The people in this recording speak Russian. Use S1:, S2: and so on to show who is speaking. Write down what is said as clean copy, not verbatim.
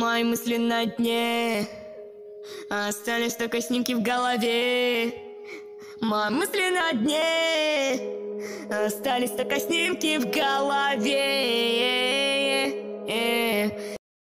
S1: Мои мысли на дне, остались только снимки в голове. Мои мысли на дне, остались только снимки в голове.